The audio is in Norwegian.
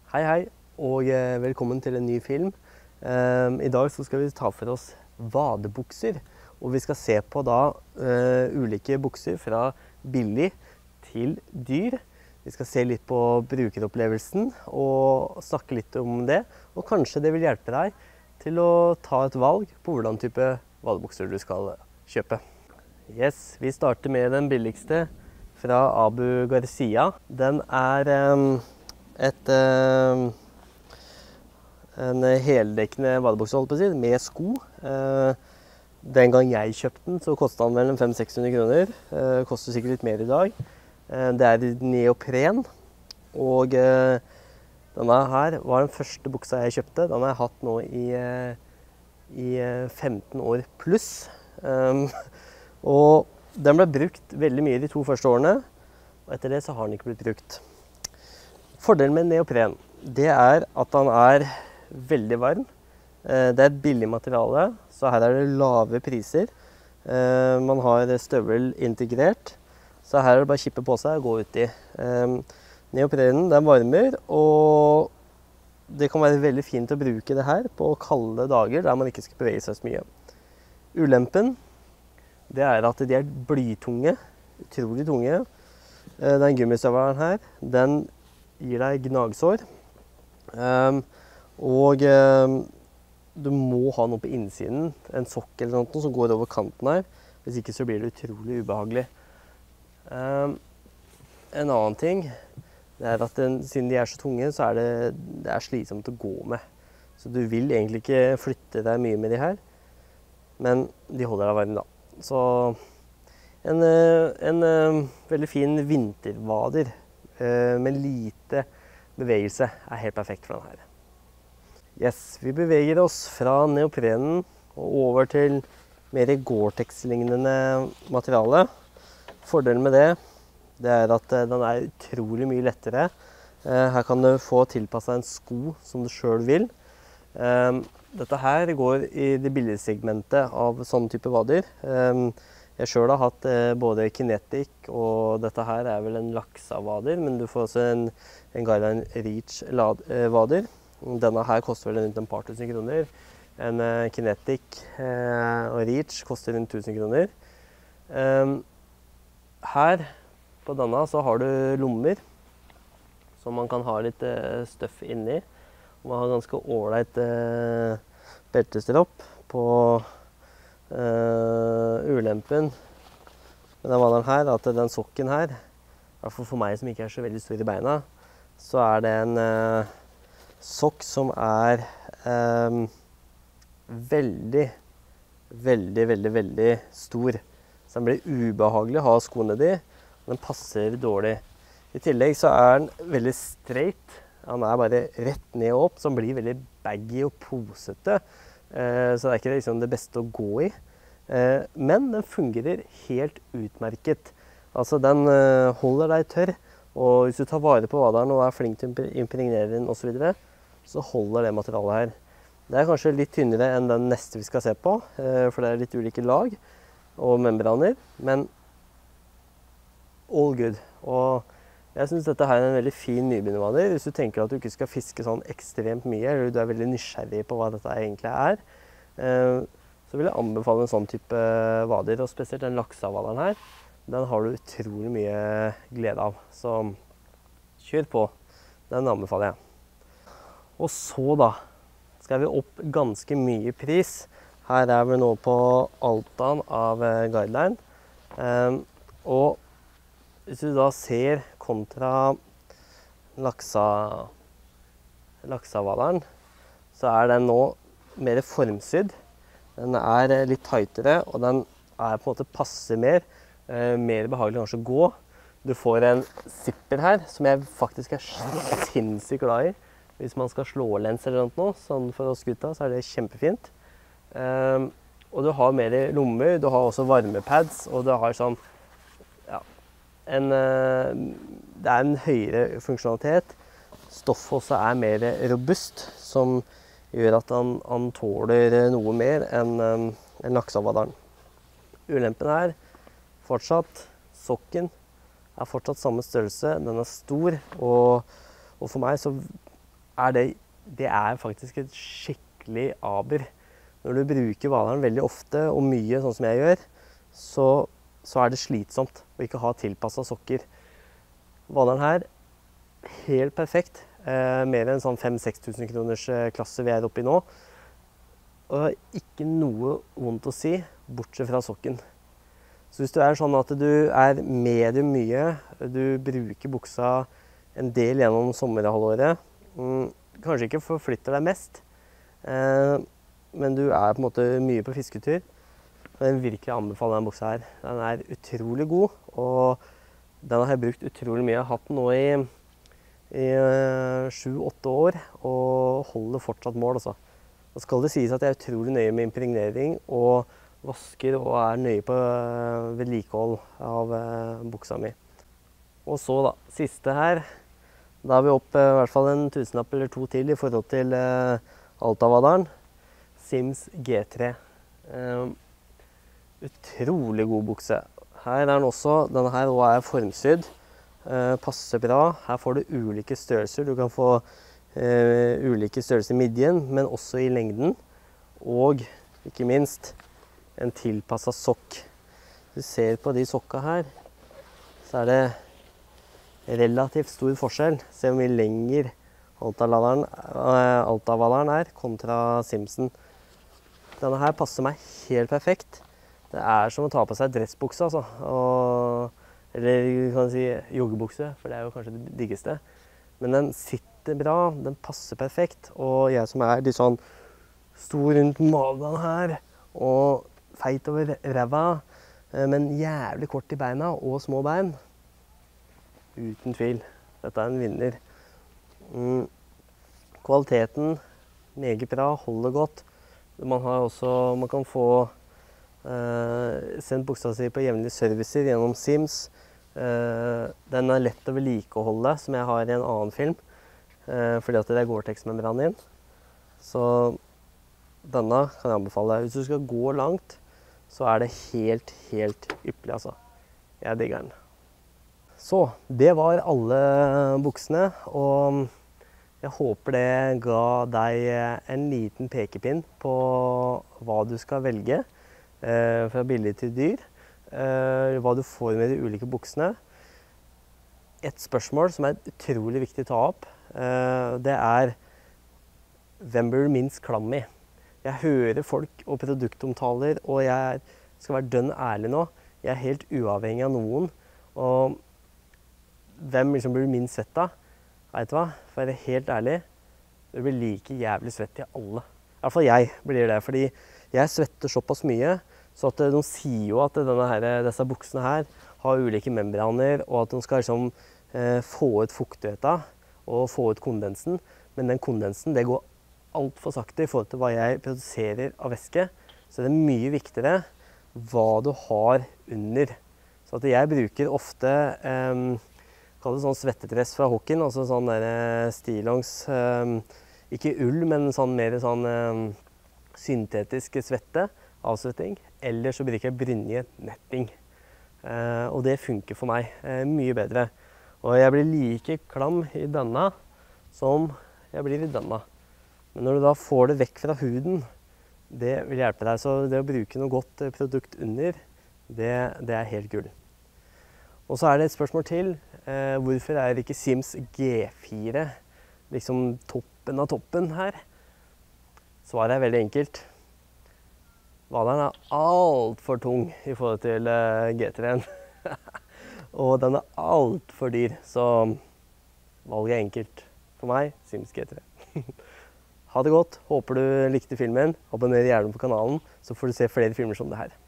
Hei, hei, og velkommen til en ny film. I dag så skal vi ta for oss vadebukser, og vi skal se på da ulike bukser fra billig til dyr. Vi skal se litt på brukeropplevelsen og snakke litt om det, og kanskje det vil hjelpe deg til å ta et valg på hvordan type vadebukser du skal kjøpe. Yes, vi starter med den billigste fra Abu Garcia. Den er en heldekkende vadebukse, holdt på å si, med sko. Den gang jeg kjøpte den, så kostet den vel 500–600 kroner. Koster sikkert litt mer i dag. Det er neopren, og denne her var den første buksa jeg kjøpte. Den har jeg hatt nå i 15 år pluss. Og den ble brukt veldig mye de 2 første årene, og etter det så har den ikke blitt brukt. Fordelen med neopren, det er at den er veldig varm. Det er et billig materiale, så her er det lave priser. Man har støvel integrert, så her er det bare å kippe på seg og gå ut i. Neoprenen, den varmer, og det kan være veldig fint å bruke det her på kalde dager der man ikke skal bevege seg så mye. Ulempen, det er at de er blytunge, utrolig tunge. Den gummistøvelen her, den gir deg gnagsår, og du må ha noe på innsiden, en sokk eller noe som går over kanten her, hvis ikke så blir det utrolig ubehagelig. En annen ting, det er at siden de er så tunge, så er det slitsomt å gå med. Så du vil egentlig ikke flytte deg mye med de her, men de holder deg varm da. Så en veldig fin vintervader med lite bevegelse er helt perfekt for den her. Yes, vi beveger oss fra neoprenen og over til mer Gore-Tex-lignende materiale. Fordelen med det er at den er utrolig mye lettere. Her kan du få tilpasset en sko som du selv vil. Dette her går i det billigsegmentet av sånne type vader. Jeg selv har hatt både Kinetic, og dette her er vel en laksavader, men du får også en Guideline Reach vader. Denne her koster vel rundt et par tusen kroner. En Kinetic og Reach koster rundt 1000 kroner. Her på denne så har du lommer, så man kan ha litt støff inni. Man har ganske ålreit beltestropp på ulempen med den vaderen her, at den sokken her, i hvert fall for meg som ikke er så veldig stor i beina, så er det en sokk som er veldig stor. Så den blir ubehagelig å ha skoene i, og den passer dårlig. I tillegg så er den veldig straight. Den er bare rett ned og opp, så den blir veldig baggy og posete. Så det er ikke liksom det beste å gå i. Men den fungerer helt utmerket. Altså den holder deg tørr, og hvis du tar vare på vaderen og er flink til å impregnere den og så holder det materialet her. Det er kanskje litt tynnere enn den neste vi skal se på, for det er litt ulike lag og membraner, men all good. Og jeg synes dette her er en veldig fin nybegynnervader. Hvis du tenker at du ikke skal fiske sånn ekstremt mye, eller du er veldig nysgjerrig på hva dette egentlig er, så vil jeg anbefale en sånn type vader, og spesielt den laksavaderen her. Den har du utrolig mye glede av, så kjør på. Den anbefaler jeg. Og så da, skal vi opp ganske mye pris. Her er vi nå på Altaen av Guideline. Og hvis du da ser kontra laksavaderen, så er den nå mer formsydd. Den er litt tightere, og den er på en måte passe mer behagelig kanskje å gå. Du får en zipper her, som jeg faktisk er sinnssykt glad i. Hvis man skal slå lens eller noe, sånn for oss gutta, så er det kjempefint. Og du har mer lommer, du har også varmepads, og du har sånn, ja, det er en høyere funksjonalitet. Stoffet også er mer robust, som gjør at han tåler noe mer enn laksavaderen. Ulempen er fortsatt, sokken er fortsatt samme størrelse, den er stor, og for meg så det er faktisk et skikkelig aber. Når du bruker Valeren veldig ofte og mye, sånn som jeg gjør, så er det slitsomt å ikke ha tilpasset sokker. Valeren her, helt perfekt. Mer enn sånn 5-6 000 kroners klasse vi er oppe i nå. Og ikke noe vondt å si, bortsett fra sokken. Så hvis du er sånn at du er medium mye, du bruker buksa en del gjennom sommerhalvåret, kanskje ikke forflytter deg mest, men du er på en måte mye på fisketur, jeg virkelig anbefaler denne buksa her. Den er utrolig god, og den har jeg brukt utrolig mye. Jeg har hatt den nå i 7-8 år, og holder fortsatt mål også. Da skal det sies at jeg er utrolig nøye med impregnering, og vasker og er nøye på vedlikehold av buksa mi. Og så da, siste her, da er vi opp i hvert fall en tusenlapp eller to til i forhold til Altavaderen. Sims G3. Utrolig god bukse. Her er den også, denne her også er formsydd. Passer bra. Her får du ulike størrelser. Du kan få ulike størrelser i midjen, men også i lengden. Og ikke minst en tilpasset sokk. Du ser på de sokka her, så er det relativt stor forskjell. Se hvor mye lenger Altavaderen er kontra Simsen. Denne her passer meg helt perfekt. Det er som å ta på seg dressbukse, altså. Eller kan du si joggebukse, for det er jo kanskje det diggeste. Men den sitter bra, den passer perfekt. Og jeg som er litt sånn stor rundt magen her, og feit over ræva, men jævlig kort i beina og små bein. Uten tvil. Dette er en vinner. Kvaliteten, meget bra, holder godt. Man kan få sendt buksa si på jevnlige servicer gjennom Sims. Den er lett å vedlikeholde, som jeg har i en annen film, fordi at det er Gore-Tex-membran inn. Så denne kan jeg anbefale. Hvis du skal gå langt, så er det helt ypperlig, altså. Jeg digger den. Så, det var alle buksene, og jeg håper det ga deg en liten pekepinn på hva du skal velge fra billig til dyr, hva du får med de ulike buksene. Et spørsmål som er utrolig viktig å ta opp, det er hvem blir du minst klam i? Jeg hører folk og produktomtaler, og jeg skal være dønn ærlig nå. Jeg er helt uavhengig av noen. Og hvem liksom blir minst svett av? Vet du hva? For å være helt ærlig, du blir like jævlig svett i alle. I hvert fall jeg blir det, fordi jeg svetter såpass mye, så at de sier jo at disse buksene her har ulike membraner, og at de skal liksom få ut fuktigheten og få ut kondensen. Men den kondensen, det går alt for sakte i forhold til hva jeg produserer av væske, så det er mye viktigere hva du har under. Så at jeg bruker ofte kall det sånn svettetress fra hockeyen, altså sånn der stillongs, ikke ull, men sånn mer sånn syntetisk svette, avsvetting, eller så bruker jeg brynje netting. Og det funker for meg mye bedre. Og jeg blir like klam i denne som jeg blir i denne. Men når du da får det vekk fra huden, det vil hjelpe deg. Så det å bruke noe godt produkt under, det er helt gull. Og så er det et spørsmål til. Hvorfor er ikke Sims G4 liksom toppen av toppen her? Svaret er veldig enkelt. Valeren er alt for tung i forhold til G3-en. Og den er alt for dyr, så valget er enkelt. For meg, Sims G3. Ha det godt. Håper du likte filmen. Abonner gjerne på kanalen, så får du se flere filmer som det her.